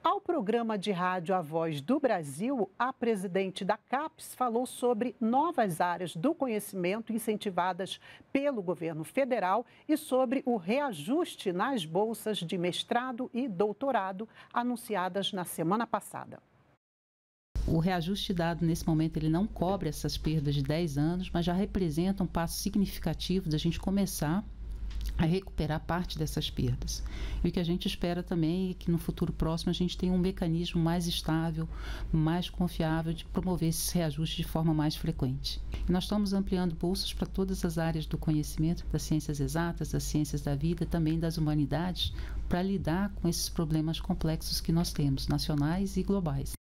Ao programa de rádio A Voz do Brasil, a presidente da CAPES falou sobre novas áreas do conhecimento incentivadas pelo governo federal e sobre o reajuste nas bolsas de mestrado e doutorado anunciadas na semana passada. O reajuste dado nesse momento, ele não cobre essas perdas de 10 anos, mas já representa um passo significativo da gente começar a recuperar parte dessas perdas. E o que a gente espera também é que no futuro próximo a gente tenha um mecanismo mais estável, mais confiável de promover esses reajustes de forma mais frequente. E nós estamos ampliando bolsas para todas as áreas do conhecimento, das ciências exatas, das ciências da vida, também das humanidades, para lidar com esses problemas complexos que nós temos, nacionais e globais.